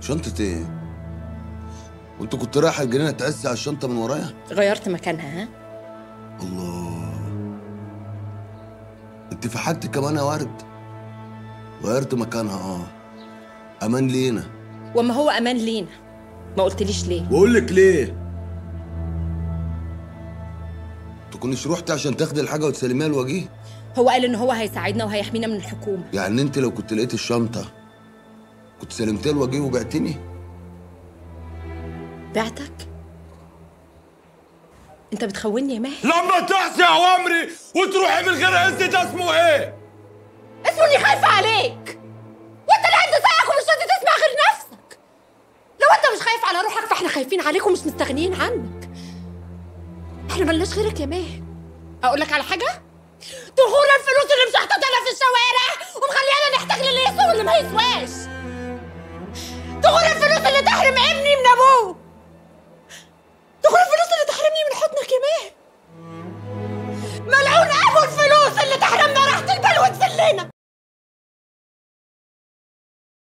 شنطة ايه؟ وانت كنت رايح الجنينة تقسي على الشنطة من ورايا؟ غيرت مكانها. ها؟ الله، انت في حاجتك كمان يا ورد. غيرت مكانها. امان لينا. وما هو امان لينا، ما قلتليش ليه؟ بقول لك ليه؟ تكونيش رحتي عشان تاخدي الحاجة وتسلميها لوجيه؟ هو قال ان هو هيساعدنا وهيحمينا من الحكومة. يعني انت لو كنت لقيت الشنطة كنت سلمتها لوجيه وبعتني؟ بعتك؟ انت بتخوني يا ماهر. لما تعصي اوامري وتروحي من غير اذن ده اسمه ايه؟ اسمه اني خايفة عليك، وانت اللي عندي زيك ومش راضي تسمع غير نفسك. لو انت مش خايف على روحك فاحنا خايفين عليك ومش مستغنيين عنك. احنا ملناش غيرك يا ماهر. اقول لك على حاجة؟ دخول الفلوس اللي مشحططة لنا في الشوارع ومخليانا نحتاج للي يسوى واللي ما يسواش.